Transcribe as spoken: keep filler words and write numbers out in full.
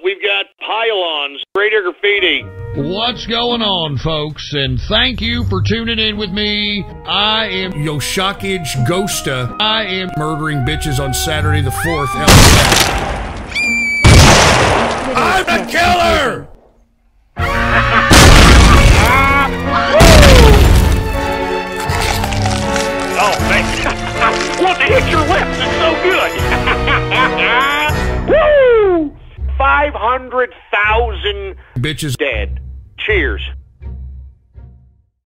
We've got pylons, greater graffiti. What's going on, folks? And thank you for tuning in with me. I am Yoshikage Ghosta. I am murdering bitches on Saturday the fourth. I'm the killer! Oh, thanks. Want to hit your lips, it's so good. Woo! five hundred thousand bitches dead. Cheers.